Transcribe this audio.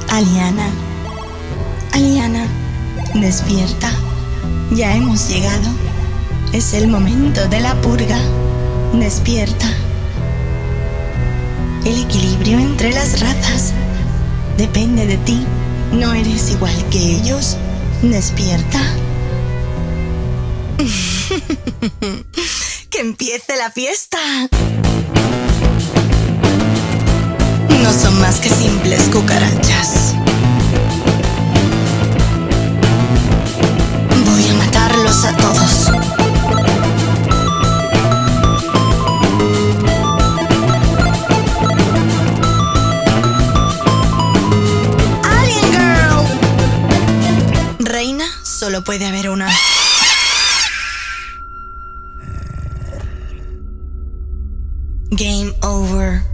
Aliana, Aliana, despierta. Ya hemos llegado. Es el momento de la purga. Despierta. El equilibrio entre las razas depende de ti. No eres igual que ellos. Despierta. ¡Que empiece la fiesta! No son más que simples cucarachas. Voy a matarlos a todos. Alien Girl. Reina, solo puede haber una. Game over.